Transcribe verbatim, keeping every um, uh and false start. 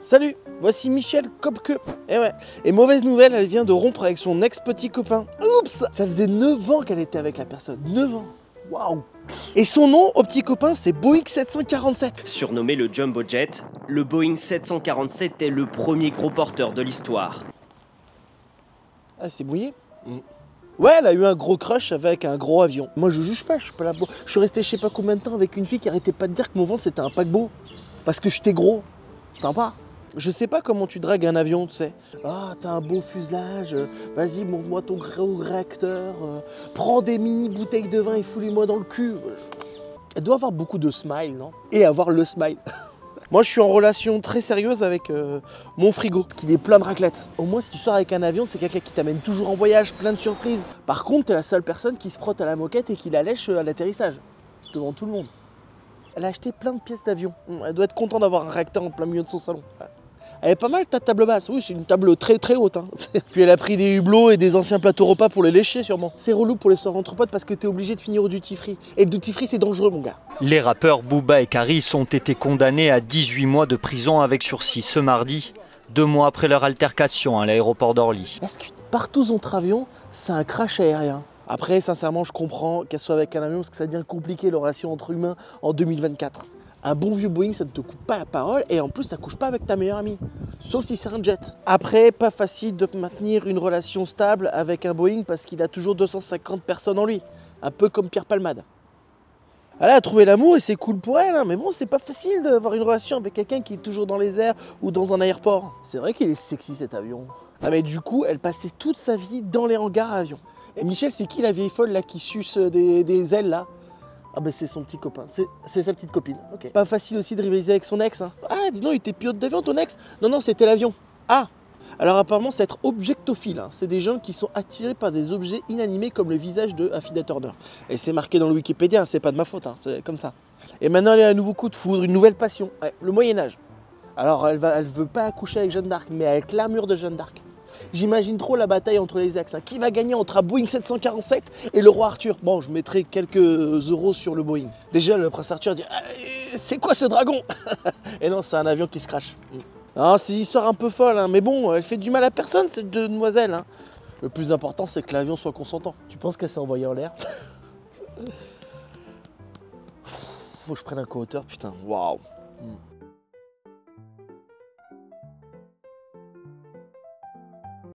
Salut, voici Michel Kopke. Et ouais, et mauvaise nouvelle, elle vient de rompre avec son ex-petit copain. Oups, ça faisait neuf ans qu'elle était avec la personne, neuf ans. Waouh. Et son nom au petit copain, c'est Boeing sept cent quarante-sept. Surnommé le Jumbo Jet, le Boeing sept cent quarante-sept est le premier gros porteur de l'histoire. Ah, c'est mouillé. Mm. Ouais, elle a eu un gros crush avec un gros avion. Moi, je juge pas, je suis pas là pour... Je suis resté je sais pas combien de temps avec une fille qui arrêtait pas de dire que mon ventre c'était un paquebot. Parce que j'étais gros. Sympa. Je sais pas comment tu dragues un avion, tu sais. Ah, t'as un beau fuselage, euh, vas-y, montre-moi ton gros réacteur, euh, prends des mini bouteilles de vin et fous-les-moi dans le cul. Elle doit avoir beaucoup de smile, non? Et avoir le smile. Moi, je suis en relation très sérieuse avec euh, mon frigo, qui est plein de raclette. Au moins, si tu sors avec un avion, c'est quelqu'un qui t'amène toujours en voyage, plein de surprises. Par contre, t'es la seule personne qui se frotte à la moquette et qui la lèche à l'atterrissage, devant tout le monde. Elle a acheté plein de pièces d'avion. Elle doit être contente d'avoir un réacteur en plein milieu de son salon. Elle est pas mal ta table basse, oui c'est une table très très haute. Hein. Puis elle a pris des hublots et des anciens plateaux repas pour les lécher sûrement. C'est relou pour les soirs entre potes parce que t'es obligé de finir au duty free. Et le duty free c'est dangereux mon gars. Les rappeurs Booba et Karis ont été condamnés à dix-huit mois de prison avec sursis ce mardi, deux mois après leur altercation à l'aéroport d'Orly. Est-ce que partout notre avion, c'est un crash aérien? Après sincèrement je comprends qu'elle soit avec un avion parce que ça devient compliqué les relations entre humains en deux mille vingt-quatre. Un bon vieux Boeing, ça ne te coupe pas la parole et en plus, ça couche pas avec ta meilleure amie. Sauf si c'est un jet. Après, pas facile de maintenir une relation stable avec un Boeing parce qu'il a toujours deux cent cinquante personnes en lui. Un peu comme Pierre Palmade. Elle a trouvé l'amour et c'est cool pour elle, hein, mais bon, c'est pas facile d'avoir une relation avec quelqu'un qui est toujours dans les airs ou dans un aéroport. C'est vrai qu'il est sexy cet avion. Ah, mais du coup, elle passait toute sa vie dans les hangars à avion. Et Michel, c'est qui la vieille folle là qui suce des, des ailes là? Ah bah c'est son petit copain, c'est sa petite copine. Okay. Pas facile aussi de rivaliser avec son ex. Hein. Ah dis donc, il était pilote d'avion ton ex? Non, non, c'était l'avion. Ah. Alors apparemment c'est être objectophile. Hein. C'est des gens qui sont attirés par des objets inanimés comme le visage de Affida Turner. Et c'est marqué dans le Wikipédia, c'est pas de ma faute, hein. C'est comme ça. Et maintenant elle a un nouveau coup de foudre, une nouvelle passion, ouais, le Moyen-Âge. Alors elle, va, elle veut pas accoucher avec Jeanne d'Arc, mais avec l'armure de Jeanne d'Arc. J'imagine trop la bataille entre les axes. Hein. Qui va gagner entre un Boeing sept cent quarante-sept et le roi Arthur? Bon, je mettrai quelques euros sur le Boeing. Déjà, le prince Arthur dit ah, « C'est quoi ce dragon ?» Et non, c'est un avion qui se crache. Non, c'est une histoire un peu folle, hein. Mais bon, elle fait du mal à personne, cette demoiselle. Hein. Le plus important, c'est que l'avion soit consentant. Tu penses qu'elle s'est envoyée en l'air? Faut que je prenne un co-auteur, putain. Waouh.